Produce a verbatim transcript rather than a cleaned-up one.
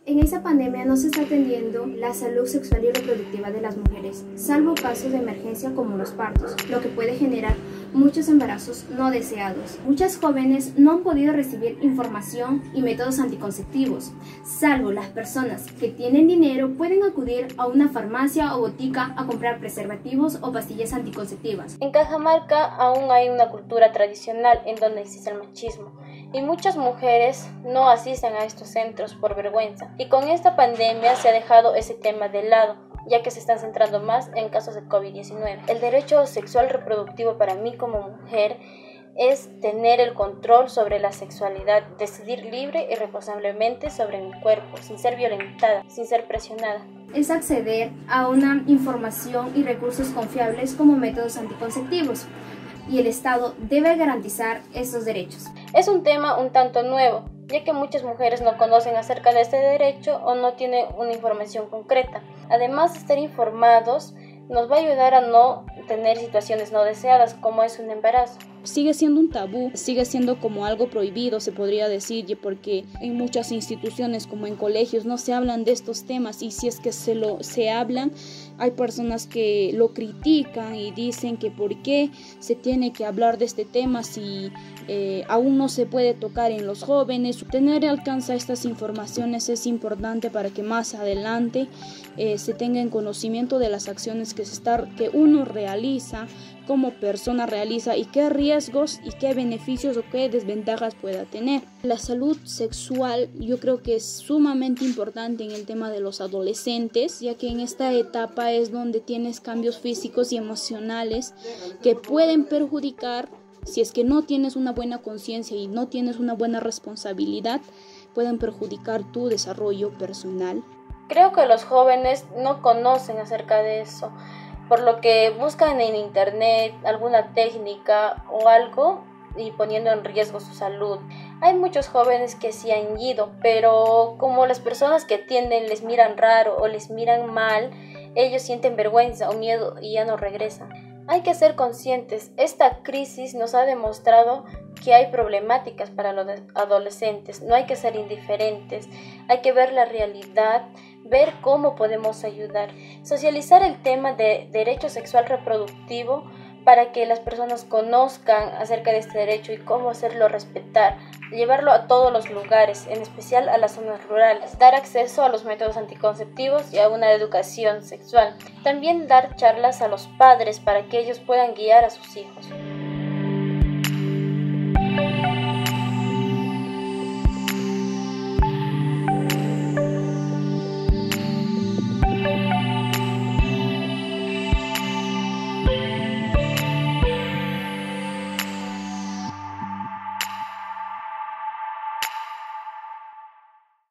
En esta pandemia no se está atendiendo la salud sexual y reproductiva de las mujeres, salvo casos de emergencia como los partos, lo que puede generar muchos embarazos no deseados. Muchas jóvenes no han podido recibir información y métodos anticonceptivos, salvo las personas que tienen dinero pueden acudir a una farmacia o botica a comprar preservativos o pastillas anticonceptivas. En Cajamarca aún hay una cultura tradicional en donde existe el machismo y muchas mujeres no asisten a estos centros por vergüenza. Y con esta pandemia se ha dejado ese tema de lado, ya que se están centrando más en casos de COVID diecinueve. El derecho sexual reproductivo para mí como mujer es tener el control sobre la sexualidad, decidir libre y responsablemente sobre mi cuerpo, sin ser violentada, sin ser presionada. Es acceder a una información y recursos confiables como métodos anticonceptivos, y el Estado debe garantizar estos derechos. Es un tema un tanto nuevo, ya que muchas mujeres no conocen acerca de este derecho o no tienen una información concreta. Además de estar informados, nos va a ayudar a no tener situaciones no deseadas como es un embarazo. Sigue siendo un tabú, sigue siendo como algo prohibido, se podría decir, porque en muchas instituciones como en colegios no se hablan de estos temas, y si es que se lo se hablan, hay personas que lo critican y dicen que por qué se tiene que hablar de este tema si eh, aún no se puede tocar en los jóvenes. Tener alcance a estas informaciones es importante para que más adelante eh, se tenga en conocimiento de las acciones que, se está, que uno realiza, como persona realiza y qué riesgos y qué beneficios o qué desventajas pueda tener. La salud sexual yo creo que es sumamente importante en el tema de los adolescentes, ya que en esta etapa es donde tienes cambios físicos y emocionales que pueden perjudicar, si es que no tienes una buena conciencia y no tienes una buena responsabilidad, pueden perjudicar tu desarrollo personal. Creo que los jóvenes no conocen acerca de eso, por lo que buscan en internet alguna técnica o algo y poniendo en riesgo su salud. Hay muchos jóvenes que sí han ido, pero como las personas que atienden les miran raro o les miran mal, ellos sienten vergüenza o miedo y ya no regresan. Hay que ser conscientes, esta crisis nos ha demostrado que hay problemáticas para los adolescentes, no hay que ser indiferentes, hay que ver la realidad, ver cómo podemos ayudar, socializar el tema de derecho sexual reproductivo para que las personas conozcan acerca de este derecho y cómo hacerlo respetar, llevarlo a todos los lugares, en especial a las zonas rurales, dar acceso a los métodos anticonceptivos y a una educación sexual. También dar charlas a los padres para que ellos puedan guiar a sus hijos.